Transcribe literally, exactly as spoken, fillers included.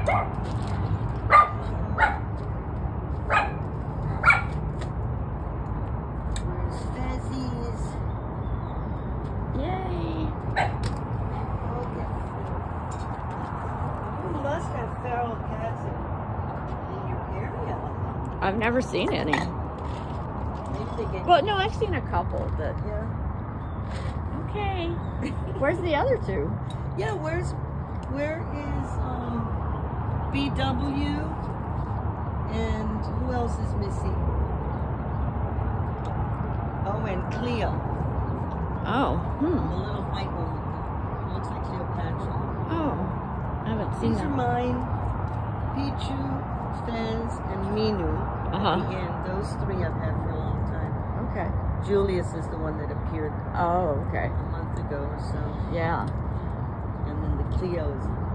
Where's Fezzies? Yay. Okay. You must have feral cats in, in your area. I've never seen any. Maybe they get... Well, no, I've seen a couple, but Yeah. okay. Where's the other two? Yeah, where's... Where is um, B W? And who else is missing? Oh, and Cleo. Oh, The hmm. little white one with the, looks like Cleopatra. Oh, I haven't seen These are them. mine. Pichu, Fez, and Minu. Uh-huh. At the end. Those three I've had for a long time. Okay. Julius is the one that appeared Oh, okay. a month ago or so. Yeah. And then the Cleo is